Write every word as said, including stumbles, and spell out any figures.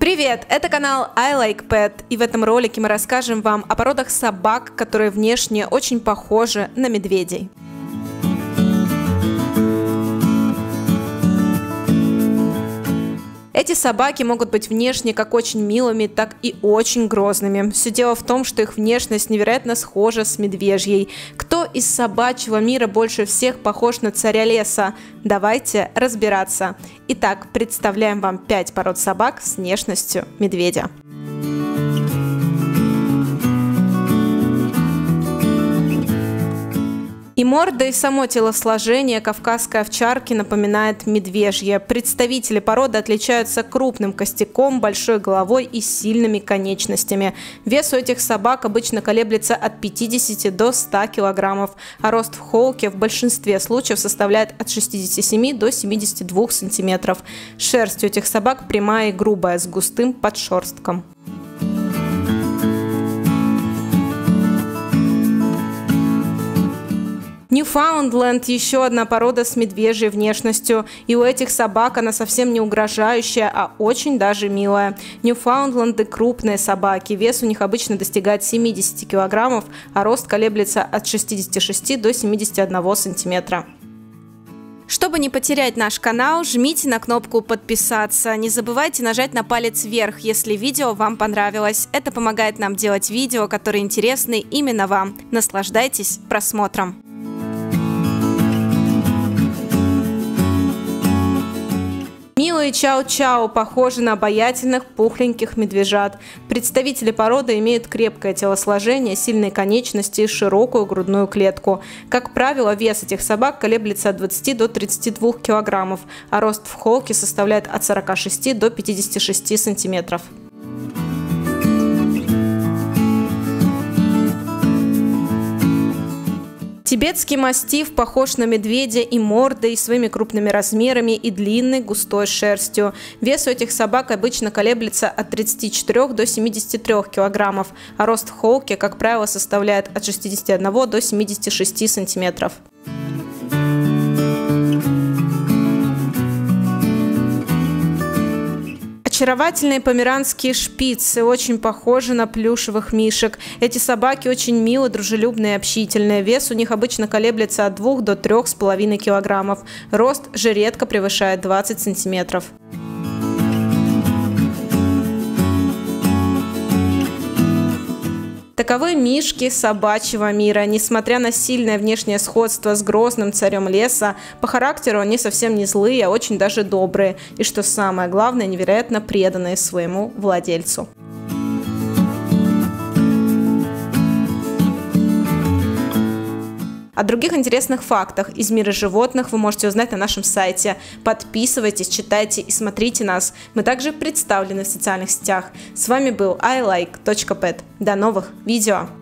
Привет! Это канал I Like Pet, и в этом ролике мы расскажем вам о породах собак, которые внешне очень похожи на медведей. Эти собаки могут быть внешне как очень милыми, так и очень грозными. Все дело в том, что их внешность невероятно схожа с медвежьей. Кто из собачьего мира больше всех похож на царя леса? Давайте разбираться. Итак, представляем вам пять пород собак с внешностью медведя. И морда, и само телосложение кавказской овчарки напоминает медвежье. Представители породы отличаются крупным костяком, большой головой и сильными конечностями. Вес у этих собак обычно колеблется от пятидесяти до ста килограммов, а рост в холке в большинстве случаев составляет от шестидесяти семи до семидесяти двух сантиметров. Шерсть у этих собак прямая и грубая, с густым подшерстком. Ньюфаундленд – еще одна порода с медвежьей внешностью, и у этих собак она совсем не угрожающая, а очень даже милая. Ньюфаундленды – крупные собаки, вес у них обычно достигает семидесяти килограммов, а рост колеблется от шестидесяти шести до семидесяти одного сантиметра. Чтобы не потерять наш канал, жмите на кнопку «Подписаться». Не забывайте нажать на палец вверх, если видео вам понравилось. Это помогает нам делать видео, которые интересны именно вам. Наслаждайтесь просмотром. Милые чау-чау похожи на обаятельных пухленьких медвежат. Представители породы имеют крепкое телосложение, сильные конечности и широкую грудную клетку. Как правило, вес этих собак колеблется от двадцати до тридцати двух килограммов, а рост в холке составляет от сорока шести до пятидесяти шести сантиметров. Тибетский мастиф похож на медведя и мордой, и своими крупными размерами, и длинной густой шерстью. Вес у этих собак обычно колеблется от тридцати четырёх до семидесяти трёх килограммов, а рост в холке, как правило, составляет от шестидесяти одного до семидесяти шести сантиметров. Очаровательные померанские шпицы очень похожи на плюшевых мишек. Эти собаки очень милые, дружелюбные и общительные. Вес у них обычно колеблется от двух до трёх с половиной килограммов. Рост же редко превышает двадцать сантиметров. Таковы мишки собачьего мира. Несмотря на сильное внешнее сходство с грозным царем леса, по характеру они совсем не злые, а очень даже добрые. И что самое главное, невероятно преданные своему владельцу. О других интересных фактах из мира животных вы можете узнать на нашем сайте. Подписывайтесь, читайте и смотрите нас. Мы также представлены в социальных сетях. С вами был I Like точка Pet. До новых видео!